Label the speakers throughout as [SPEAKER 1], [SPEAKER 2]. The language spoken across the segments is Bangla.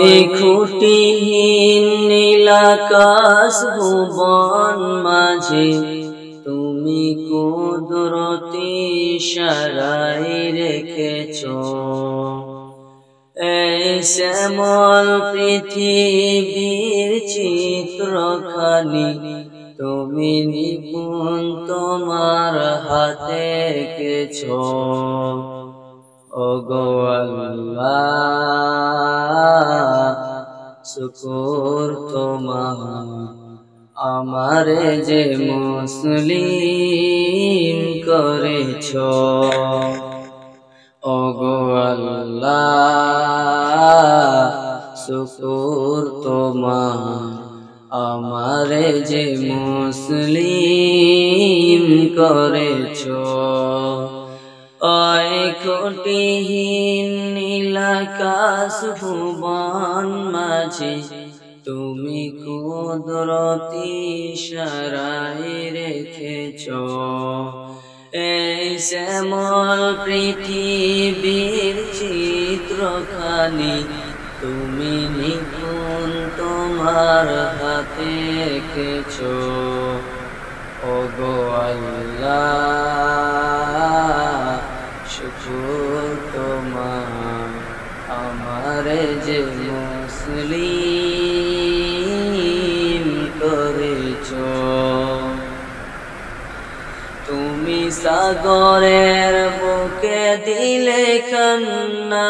[SPEAKER 1] খুঁটিহীন নীলাকাশ ভুবন মাঝে তুমি কুদরতি ইশারায় রেখেছো এই শ্যামল পৃথিবীর চিত্রখানি তুমি নিপুণ তোমার হাতে এঁকেছো। ওগো আল্লাহ শুকর তোমার আমারে যে মুসলিম করেছো। ওগো আল্লাহ শুকর তোমার আমারে যে মুসলিম করেছো। ওই খুঁটিহীন নীলাকাশ ভুবন মাঝে তুমি কুদরতি ইশারায় রেখেছো এই শ্যামল পৃথিবীর চিত্রখানি তুমি নিপুণ তোমার হাতে এঁকেছো। ওগো আল্লাহ শুকর তোমার আমারে যে মুসলিম করেছো। তুমি সাগরের বুকে দিলে কান্না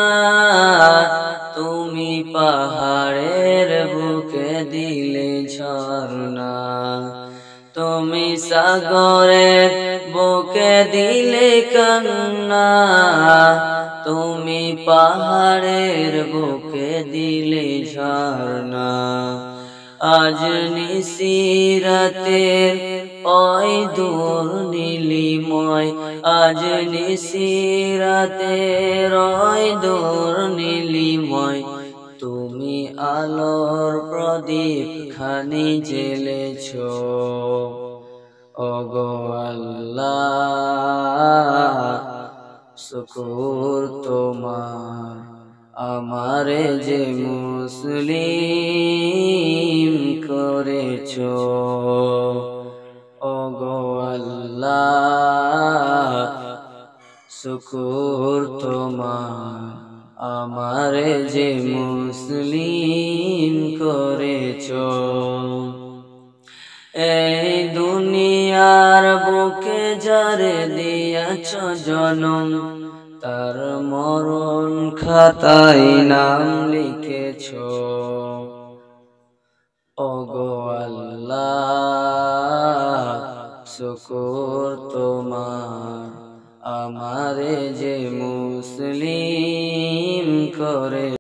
[SPEAKER 1] তুমি পাহাড়ের বুকে দিলে ঝর্ণা তুমি সাগরের বুকে দিলে কান্না তুমি পাহাড়ের বুকে দিলে ঝর্ণা। আজ নিশিরাতের ওই দূর নীলিময় আজ নিশিরাতের ওই দূর নীলিময় তুমি আলোর প্রদীপ খানি জ্বেলেছো। ওগো আল্লাহ শুকর তোমার আমারে যে মুসলিম করেছো। ওগো আল্লাহ শুকর তোমার আমারে যে মুসলিম করেছো। এই দুনিয়ার বুকে যারে দিয়াছ জনম তার মরণ খাতায় নাম লিখেছো। ওগো আল্লাহ শুকর তোমার আমারে যে মুসলিম করে।